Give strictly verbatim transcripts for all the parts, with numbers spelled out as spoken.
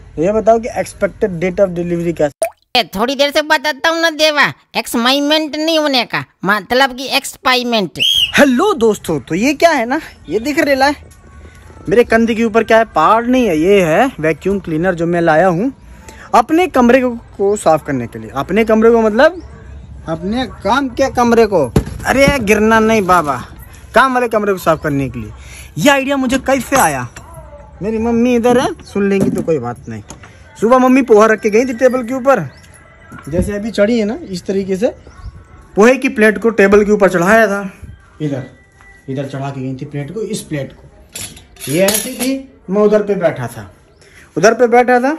ये बताओ कि एक्सपेक्टेड डेट ऑफ डिलीवरी क्या है? थोड़ी देर से बताता हूँ ना देवा, एक्सपाइरमेंट नहीं होने का मतलब कि एक्सपाइरमेंट। हेलो दोस्तों, तो ये क्या है ना, ये दिख रहा है मेरे कंधे के ऊपर, क्या है? पहाड़ नहीं है, ये है वैक्यूम क्लीनर जो मैं लाया हूँ अपने कमरे को, को साफ करने के लिए। अपने कमरे को मतलब अपने काम के कमरे को, अरे गिरना नहीं बाबा, काम वाले कमरे को साफ करने के लिए। ये आइडिया मुझे कैसे आया? मेरी मम्मी इधर है, सुन लेंगी तो कोई बात नहीं। सुबह मम्मी पोहा रख के गई थी टेबल के ऊपर, जैसे अभी चढ़ी है ना इस तरीके से पोहे की प्लेट को टेबल के ऊपर चढ़ाया था। इधर इधर चढ़ा के गई थी प्लेट को, इस प्लेट को। ये ऐसी थी, मैं उधर पे बैठा था, उधर पे बैठा था,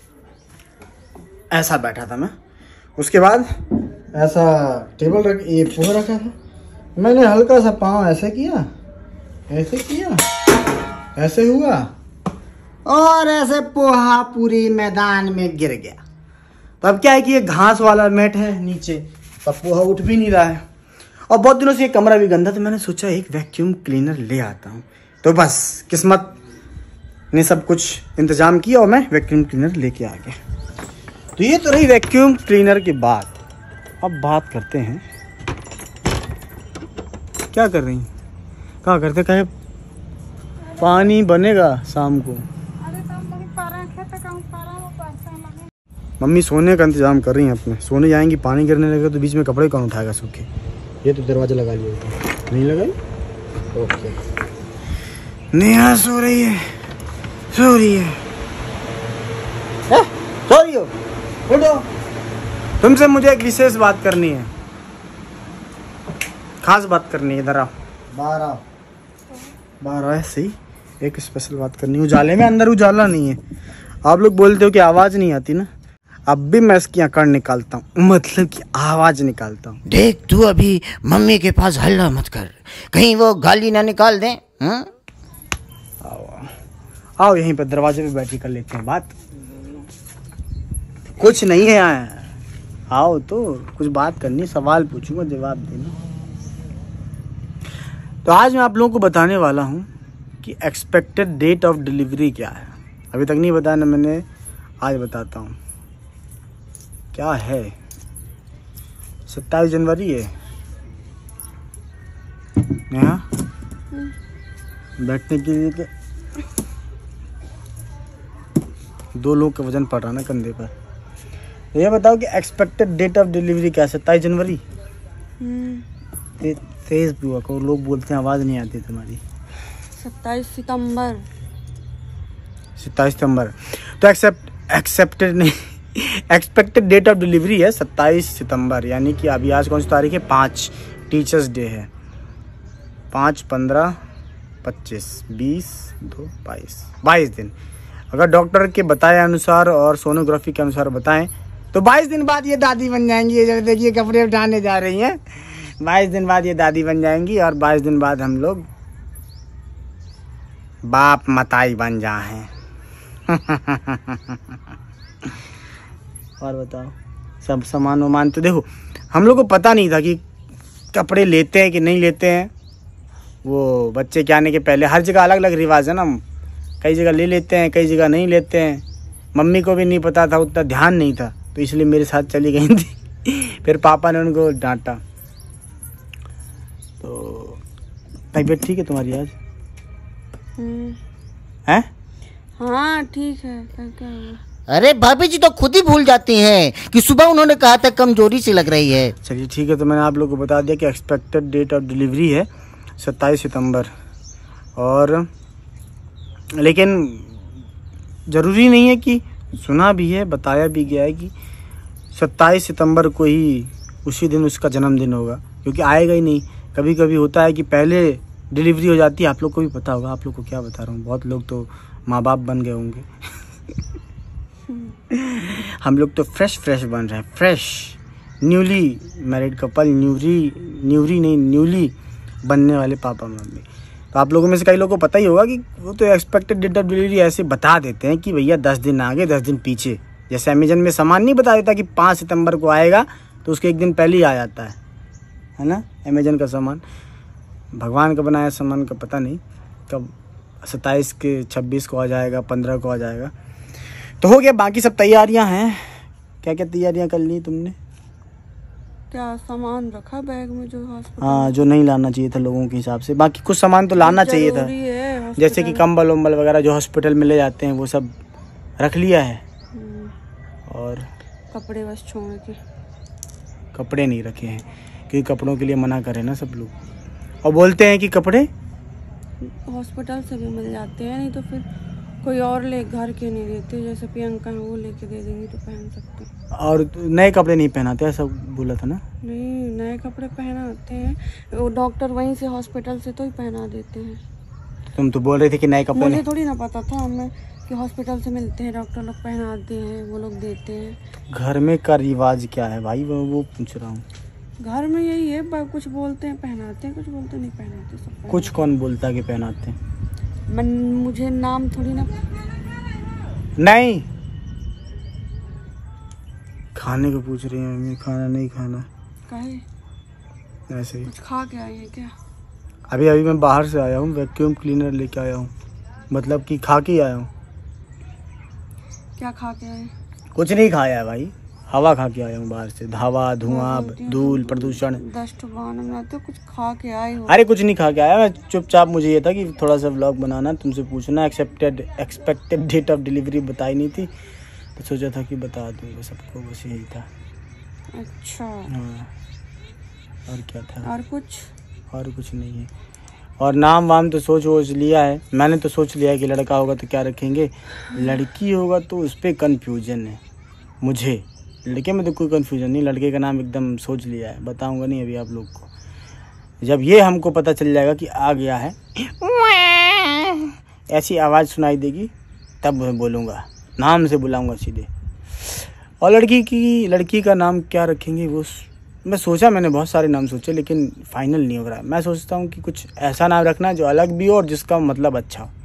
ऐसा बैठा था मैं। उसके बाद ऐसा टेबल रख, ये पोहा रखा था, मैंने हल्का सा पाँव ऐसे किया, ऐसे किया, ऐसे हुआ और ऐसे पोहा पूरी मैदान में गिर गया। तो अब क्या है कि ये घास वाला मैट है नीचे, तब पोहा उठ भी नहीं रहा है और बहुत दिनों से ये कमरा भी गंदा, तो मैंने सोचा एक वैक्यूम क्लीनर ले आता हूँ। तो बस किस्मत ने सब कुछ इंतजाम किया और मैं वैक्यूम क्लीनर लेके आ गया। तो ये तो रही वैक्यूम क्लीनर की बात। अब बात करते हैं, क्या कर रही, क्या करते, कहे पानी बनेगा शाम को। मम्मी सोने का इंतजाम कर रही हैं अपने, सोने जाएंगी, पानी गिरने लगेगा तो बीच में कपड़े कौन उठाएगा सूखे। ये तो दरवाजा लगा लिया, नहीं लगाई? ओके। नेहा सो रही है, सो रही है, है? सो रही हो? उठो, तुमसे मुझे एक विशेष बात करनी है, खास बात करनी है। इधर आओ, बाहर आओ, बाहर आओ। ऐसे ही एक स्पेशल बात करनी है। उजाले में, अंदर उजाला नहीं है। आप लोग बोलते हो कि आवाज़ नहीं आती ना, अब भी मैं इसकी अकड़ निकालता हूँ, मतलब कि आवाज़ निकालता हूँ। देख तू अभी मम्मी के पास हल्ला मत कर, कहीं वो गाली ना निकाल दे। हाँ? आओ आओ, यहीं पर दरवाजे पे बैठी कर लेते हैं बात। कुछ नहीं है, आओ तो कुछ बात करनी, सवाल पूछूंगा, जवाब देना। तो आज मैं आप लोगों को बताने वाला हूँ कि एक्सपेक्टेड डेट ऑफ डिलीवरी क्या है। अभी तक नहीं बताया ना मैंने, आज बताता हूँ क्या है। सत्ताईस जनवरी है। यहाँ बैठने के लिए के दो लोग का वजन पड़ रहा ना कंधे पर। ये बताओ कि एक्सपेक्टेड डेट ऑफ डिलीवरी क्या है? सत्ताईस जनवरी। ते, तेज बुआ को लोग बोलते हैं, आवाज़ नहीं आती तुम्हारी। सत्ताईस सितंबर। सत्ताईस सितंबर तो एक्सेप्ट एक्सेप्टेड नहीं, एक्सपेक्टेड डेट ऑफ डिलीवरी है सत्ताईस सितंबर। यानी कि अभी आज कौन सी तारीख है? पाँच, टीचर्स डे है। पाँच, पंद्रह, पच्चीस, बीस, दो, बाईस, बाईस दिन। अगर डॉक्टर के बताए अनुसार और सोनोग्राफी के अनुसार बताएं तो बाईस दिन बाद ये दादी बन जाएंगी। ये देखिए कपड़े उठाने जा रही हैं, बाईस दिन बाद ये दादी बन जाएंगी और बाईस दिन बाद हम लोग बाप मताई बन जाए। और बताओ, सब सामान वामान तो देखो, हम लोग को पता नहीं था कि कपड़े लेते हैं कि नहीं लेते हैं। वो बच्चे के आने के पहले हर जगह अलग अलग रिवाज है ना, कई जगह ले लेते हैं, कई जगह नहीं लेते हैं। मम्मी को भी नहीं पता था, उतना ध्यान नहीं था, तो इसलिए मेरे साथ चली गई थी। फिर पापा ने उनको डांटा। तो तबीयत ठीक है तुम्हारी आज? हैं? हाँ ठीक है। क्या हुआ? अरे भाभी जी तो खुद ही भूल जाती हैं कि सुबह उन्होंने कहा था कमजोरी सी लग रही है। चलिए ठीक है, तो मैंने आप लोग को बता दिया कि एक्सपेक्टेड डेट ऑफ डिलीवरी है सत्ताईस सितंबर। और लेकिन ज़रूरी नहीं है कि, सुना भी है, बताया भी गया है कि सत्ताईस सितंबर को ही उसी दिन उसका जन्मदिन होगा, क्योंकि आएगा ही नहीं। कभी कभी होता है कि पहले डिलीवरी हो जाती है, आप लोग को भी पता होगा। आप लोग को क्या बता रहा हूँ, बहुत लोग तो माँ बाप बन गए होंगे। हम लोग तो फ्रेश फ्रेश बन रहे हैं, फ्रेश न्यूली मैरिड कपल, न्यूरी न्यूरी नहीं न्यूली बनने वाले पापा मम्मी। तो आप लोगों में से कई लोगों को पता ही होगा कि वो तो एक्सपेक्टेड डेट ऑफ डिलीवरी ऐसे बता देते हैं कि भैया दस दिन आगे दस दिन पीछे। जैसे अमेजन में सामान नहीं बता देता कि पाँच सितंबर को आएगा, तो उसके एक दिन पहले ही आ जाता है है ना अमेजन का सामान। भगवान का बनाया सामान का पता नहीं कब, सत्ताईस के छब्बीस को आ जाएगा, पंद्रह को आ जाएगा। तो हो गया, बाकी सब तैयारियां हैं। क्या क्या तैयारियां कर ली तुमने? क्या सामान रखा बैग में जो हॉस्पिटल? हाँ, जो नहीं लाना चाहिए था लोगों के हिसाब से। बाकी कुछ सामान तो लाना चाहिए था, है जैसे कि कंबल उम्बल वगैरह जो हॉस्पिटल में ले जाते हैं वो सब रख लिया है। और कपड़े बस छोड़ के, कपड़े नहीं रखे हैं क्योंकि कपड़ों के लिए मना करे ना सब लोग, और बोलते हैं कि कपड़े हॉस्पिटल से भी मिल जाते हैं, नहीं तो फिर कोई और ले घर के नहीं देते, जैसे प्रियंका है वो लेके दे देंगी तो पहन सकते हैं। और नए कपड़े नहीं पहनाते, ऐसा बोला था ना? नहीं, नए कपड़े पहनाते हैं वो डॉक्टर, वहीं से हॉस्पिटल से तो ही पहना देते हैं। तुम तो बोल रहे थे कि नए कपड़े। मुझे थोड़ी ना पता था हमें कि हॉस्पिटल से मिलते हैं, डॉक्टर लोग पहनाते हैं, वो लोग देते हैं। घर में का रिवाज क्या है भाई, वो वो पूछ रहा हूँ। घर में यही है, कुछ बोलते हैं पहनाते हैं, कुछ बोलते नहीं पहनाते, सब कुछ कौन बोलता है कि पहनाते हैं? मन मुझे नाम थोड़ी ना। नहीं, खाने को पूछ रही है मम्मी, खाना नहीं खाना? काहे? ऐसे ही कुछ खा के आई है क्या? अभी अभी मैं बाहर से आया हूँ, वैक्यूम क्लीनर लेके आया हूँ, मतलब कि खा के आया हूँ। क्या खा के आए? कुछ नहीं खाया है भाई, हवा खा के आया हूँ बाहर से। हवा, धुआं, धूल, प्रदूषण, डस्टबिन में तो कुछ खा के आए हो? अरे कुछ नहीं खा के आया मैं, चुपचाप। मुझे ये था कि थोड़ा सा व्लॉग बनाना, तुमसे पूछना। Accepted expected date of delivery बताई नहीं थी तो सोचा था कि बता दूँगा सबको, बस यही था। अच्छा, हाँ, और क्या था? और कुछ? और कुछ नहीं है। और नाम वाम तो सोच वोच लिया है मैंने, तो सोच लिया है कि लड़का होगा तो क्या रखेंगे, लड़की होगा तो उस पर कन्फ्यूजन है मुझे। लड़के में तो कोई कन्फ्यूजन नहीं, लड़के का नाम एकदम सोच लिया है, बताऊंगा नहीं अभी आप लोग को। जब ये हमको पता चल जाएगा कि आ गया है, ऐसी आवाज़ सुनाई देगी तब मैं बोलूँगा, नाम से बुलाऊंगा सीधे। और लड़की की लड़की का नाम क्या रखेंगे वो मैं सोचा, मैंने बहुत सारे नाम सोचे लेकिन फाइनल नहीं हो रहा है। मैं सोचता हूँ कि कुछ ऐसा नाम रखना जो अलग भी हो और जिसका मतलब अच्छा हो।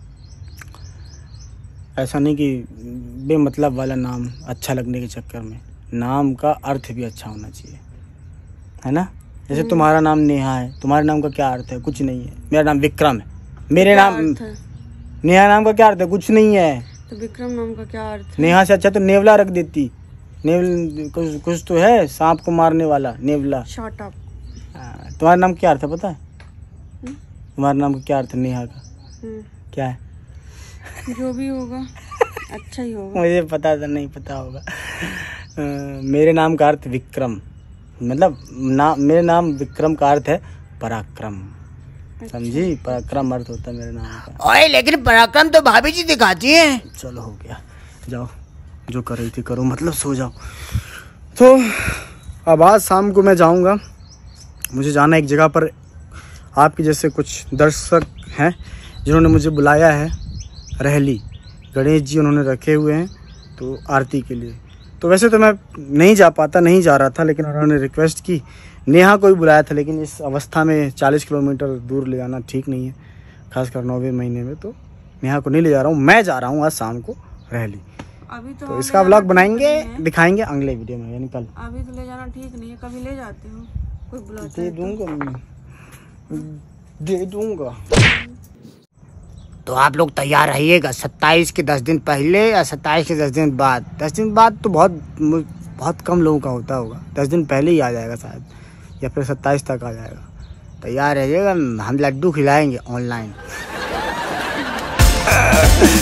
ऐसा नहीं कि बेमतलब वाला नाम अच्छा लगने के चक्कर में, नाम का अर्थ भी अच्छा होना चाहिए, है ना? जैसे तुम्हारा नाम नेहा है, तुम्हारे नाम का क्या अर्थ है? कुछ नहीं है। मेरा नाम विक्रम है, मेरे नाम नेहा नाम का क्या अर्थ है? कुछ नहीं है। तो विक्रम नाम का क्या अर्थ है? नेहा से अच्छा तो नेवला रख देती। नेवल कुछ कुछ तो है, सांप को मारने वाला, नेवला। Shut up. तुम्हारा नाम क्या अर्थ है पता है? तुम्हारे नाम का क्या अर्थ है नेहा का? क्या है? जो भी होगा अच्छा ही होगा। मुझे पता था, नहीं पता होगा। आ, मेरे नाम का अर्थ विक्रम, मतलब ना मेरे नाम विक्रम का अर्थ है पराक्रम। समझी? पराक्रम अर्थ होता है मेरे नाम का। ओए लेकिन पराक्रम तो भाभी जी दिखाती है। चलो हो गया, जाओ जो कर रही थी करो, मतलब सो जाओ। तो अब आज शाम को मैं जाऊंगा, मुझे जाना एक जगह पर। आपके जैसे कुछ दर्शक हैं जिन्होंने मुझे बुलाया है, रहली गणेश जी उन्होंने रखे हुए हैं तो आरती के लिए। तो वैसे तो मैं नहीं जा पाता, नहीं जा रहा था, लेकिन उन्होंने रिक्वेस्ट की। नेहा को भी बुलाया था, लेकिन इस अवस्था में चालीस किलोमीटर दूर ले जाना ठीक नहीं है, खासकर नौवे महीने में। तो नेहा को नहीं ले जा रहा हूँ, मैं जा रहा हूँ आज शाम को रहली। अभी तो, तो इसका व्लॉग बनाएंगे, दिखाएंगे अगले वीडियो में, यानी कल। अभी तो ले जाना ठीक नहीं है, कभी ले जाते हो, कोई बुलाता दे है तो। दूंगा, दे दूंगा। तो आप लोग तैयार रहिएगा सत्ताईस के दस दिन पहले या सत्ताईस के दस दिन बाद। दस दिन बाद तो बहुत बहुत कम लोगों का होता होगा, दस दिन पहले ही आ जाएगा शायद, या फिर सत्ताईस तक आ जाएगा। तैयार रहिएगा, हम लड्डू खिलाएंगे ऑनलाइन।